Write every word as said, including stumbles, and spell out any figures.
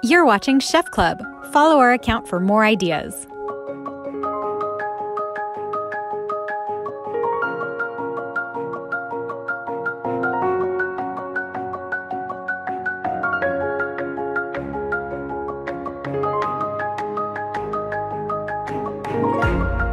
You're watching Chef Club. Follow our account for more ideas. Thank you.